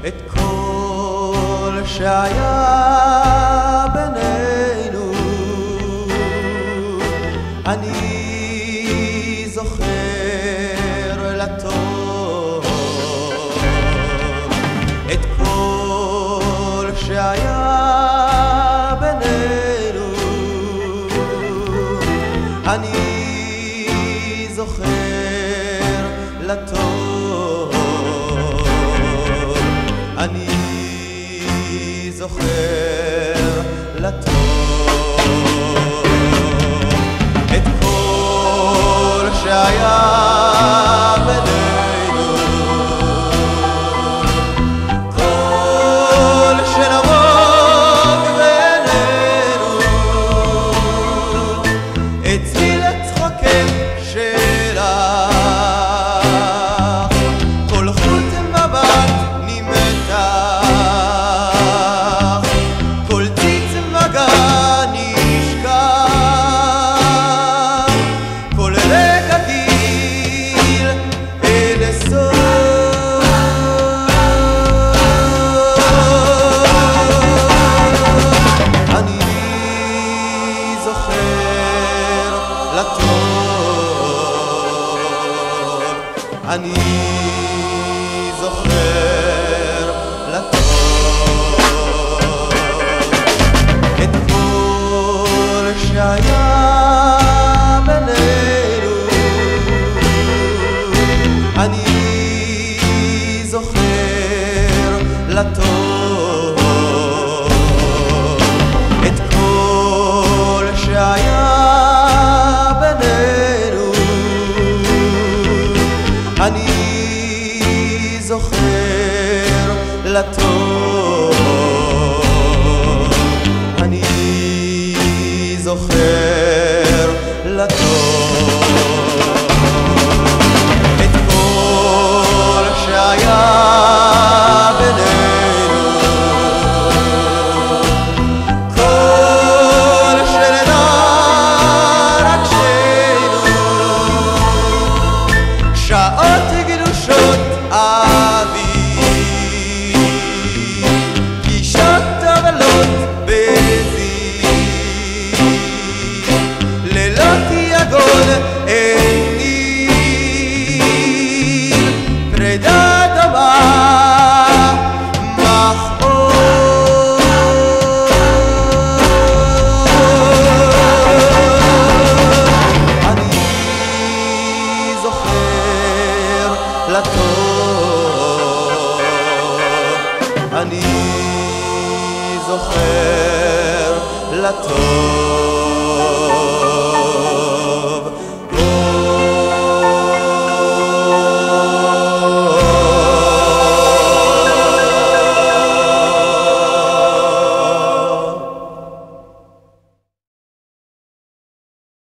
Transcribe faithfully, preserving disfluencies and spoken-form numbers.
את כל שהיה בינינו אני זוכר לטוב, את כל שהיה בינינו אני זוכר לטוב, אני זוכר לטוב, את כל שהיה בינינו, כל שנמוג בינינו, את צליל הצחוקים שלך, כל חוט מבט נימתך, כל ציץ מגע נשכח, כל רגע גיל אין סוף, אני זוכר לטוב, אני זוכר לטוב, את כל שהיה בינינו אני זוכר לטוב, את כל שהיה בינינו אני זוכר לטוב, אני זוכר לטוב, את כל שהיה בינינו, כל שנדע רק שנינו, שעות גדושות אביב, פגישות טובות בזיו, לילות יגון אין ניל, פרידה דומה מכאוב, אני זוכר לטוב, אני זוכר לטוב.